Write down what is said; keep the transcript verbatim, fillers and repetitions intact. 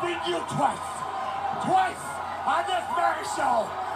beat you twice. Twice on this very show.